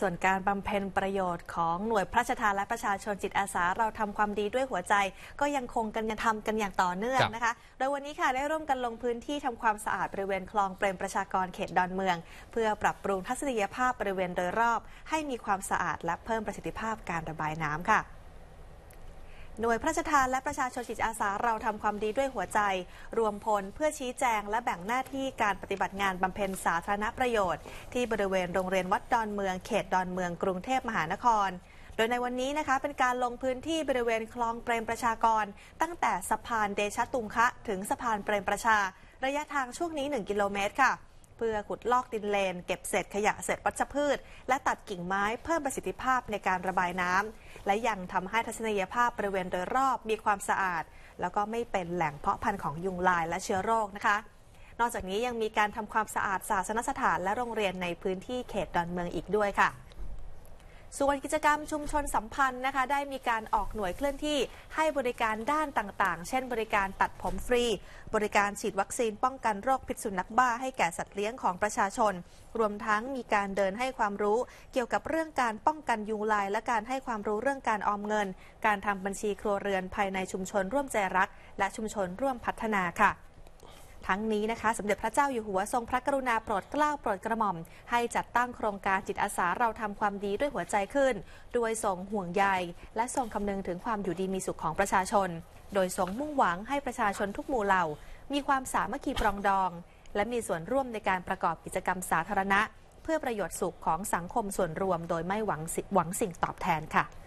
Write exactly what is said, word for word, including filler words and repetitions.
ส่วนการบำเพ็ญประโยชน์ของหน่วยพระราชทานและประชาชนจิตอาสาเราทำความดีด้วยหัวใจก็ยังคงกันยังทำกันอย่างต่อเนื่องนะคะโดยวันนี้ค่ะได้ร่วมกันลงพื้นที่ทำความสะอาดบริเวณคลองเปรมประชากรเขตดอนเมืองเพื่อปรับปรุงทัศนียภาพบริเวณโดยรอบให้มีความสะอาดและเพิ่มประสิทธิภาพการระบายน้ำค่ะหน่วยพระราชทานและประชาชนจิตอาสาเราทำความดีด้วยหัวใจรวมพลเพื่อชี้แจงและแบ่งหน้าที่การปฏิบัติงานบำเพ็ญสาธารณประโยชน์ที่บริเวณโรงเรียนวัดดอนเมืองเขตดอนเมืองกรุงเทพมหานครโดยในวันนี้นะคะเป็นการลงพื้นที่บริเวณคลองเปรมประชากรตั้งแต่สะพานเดชะตุงคะถึงสะพานเปรมประชาระยะทางช่วงนี้หนึ่งกิโลเมตรค่ะเพื่อขุดลอกดินเลนเก็บเศษขยะเศษวัชพืชและตัดกิ่งไม้เพิ่มประสิทธิภาพในการระบายน้ำและยังทำให้ทัศนียภาพบริเวณโดยรอบมีความสะอาดแล้วก็ไม่เป็นแหล่งเพาะพันธุ์ของยุงลายและเชื้อโรคนะคะนอกจากนี้ยังมีการทำความสะอาดศาสนสถานและโรงเรียนในพื้นที่เขตดอนเมืองอีกด้วยค่ะส่วนกิจกรรมชุมชนสัมพันธ์นะคะได้มีการออกหน่วยเคลื่อนที่ให้บริการด้านต่างๆเช่นบริการตัดผมฟรีบริการฉีดวัคซีนป้องกันโรคพิษสุนัขบ้าให้แก่สัตว์เลี้ยงของประชาชนรวมทั้งมีการเดินให้ความรู้เกี่ยวกับเรื่องการป้องกันยุงลายและการให้ความรู้เรื่องการออมเงินการทำบัญชีครัวเรือนภายในชุมชนร่วมใจรักและชุมชนร่วมพัฒนาค่ะทั้งนี้นะคะสมเด็จพระเจ้าอยู่หัวทรงพระกรุณาโปรดเกล้าโปรดกระหม่อมให้จัดตั้งโครงการจิตอาสาเราทำความดีด้วยหัวใจขึ้นโดยทรงห่วงใยและทรงคำนึงถึงความอยู่ดีมีสุขของประชาชนโดยทรงมุ่งหวังให้ประชาชนทุกหมู่เหล่ามีความสามัคคีปรองดองและมีส่วนร่วมในการประกอบกิจกรรมสาธารณะเพื่อประโยชน์สุขของสังคมส่วนรวมโดยไม่หวังหวังสิ่งตอบแทนค่ะ